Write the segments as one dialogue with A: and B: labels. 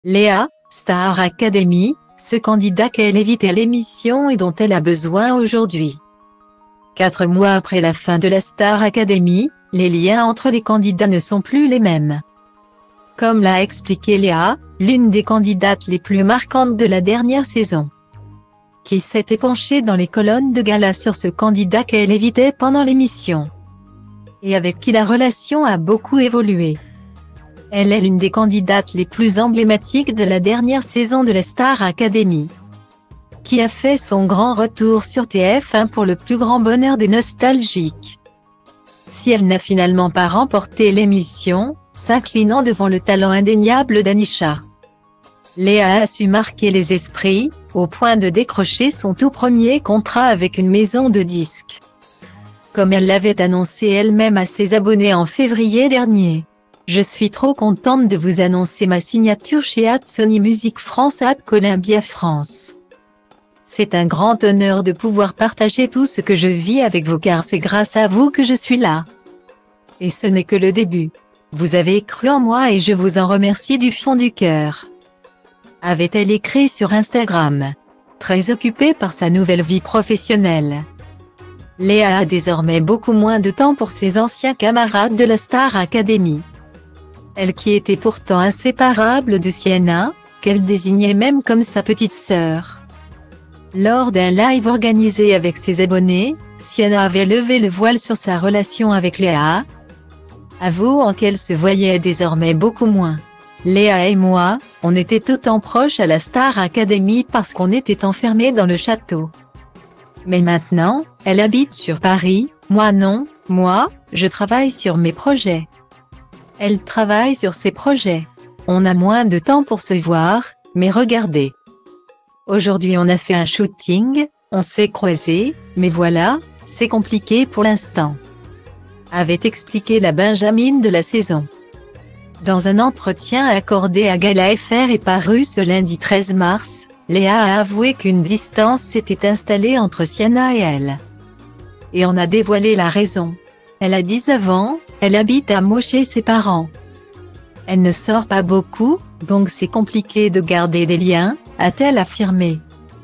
A: Léa, Star Academy, ce candidat qu'elle évite à l'émission et dont elle a besoin aujourd'hui. 4 mois après la fin de la Star Academy, les liens entre les candidats ne sont plus les mêmes. Comme l'a expliqué Léa, l'une des candidates les plus marquantes de la dernière saison, qui s'était penchée dans les colonnes de gala sur ce candidat qu'elle évitait pendant l'émission, et avec qui la relation a beaucoup évolué. Elle est l'une des candidates les plus emblématiques de la dernière saison de la Star Academy, qui a fait son grand retour sur TF1 pour le plus grand bonheur des nostalgiques. Si elle n'a finalement pas remporté l'émission, s'inclinant devant le talent indéniable d'Anisha, Léa a su marquer les esprits, au point de décrocher son tout premier contrat avec une maison de disques, comme elle l'avait annoncé elle-même à ses abonnés en février dernier. Je suis trop contente de vous annoncer ma signature chez Sony Music France Columbia France. C'est un grand honneur de pouvoir partager tout ce que je vis avec vous car c'est grâce à vous que je suis là. Et ce n'est que le début. Vous avez cru en moi et je vous en remercie du fond du cœur, avait-elle écrit sur Instagram. Très occupée par sa nouvelle vie professionnelle, Léa a désormais beaucoup moins de temps pour ses anciens camarades de la Star Academy. Elle qui était pourtant inséparable de Sienna, qu'elle désignait même comme sa petite sœur. Lors d'un live organisé avec ses abonnés, Sienna avait levé le voile sur sa relation avec Léa, avouant qu'elle se voyait désormais beaucoup moins. Léa et moi, on était autant proches à la Star Academy parce qu'on était enfermés dans le château. Mais maintenant, elle habite sur Paris, moi non, moi, je travaille sur mes projets. Elle travaille sur ses projets. On a moins de temps pour se voir, mais regardez. Aujourd'hui on a fait un shooting, on s'est croisés, mais voilà, c'est compliqué pour l'instant, avait expliqué la Benjamine de la saison. Dans un entretien accordé à Gala FR et paru ce lundi 13 mars, Léa a avoué qu'une distance s'était installée entre Sienna et elle. Et en a dévoilé la raison. Elle a 19 ans, elle habite à Meaux chez ses parents. Elle ne sort pas beaucoup, donc c'est compliqué de garder des liens, a-t-elle affirmé.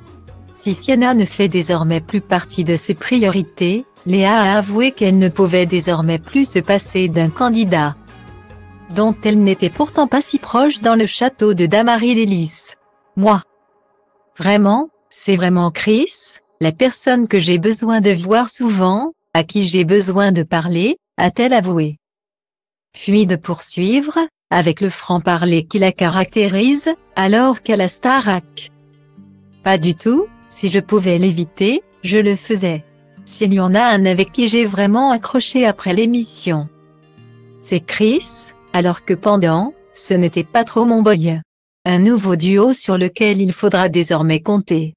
A: Si Sienna ne fait désormais plus partie de ses priorités, Léa a avoué qu'elle ne pouvait désormais plus se passer d'un candidat dont elle n'était pourtant pas si proche dans le château de Damary-lès-Lys. Moi. Vraiment, c'est vraiment Chris, la personne que j'ai besoin de voir souvent, à qui j'ai besoin de parler, a-t-elle avoué. Puis de poursuivre, avec le franc-parler qui la caractérise, alors qu'à la Starac. Pas du tout, si je pouvais l'éviter, je le faisais. S'il y en a un avec qui j'ai vraiment accroché après l'émission, c'est Chris, alors que pendant, ce n'était pas trop mon boy. Un nouveau duo sur lequel il faudra désormais compter.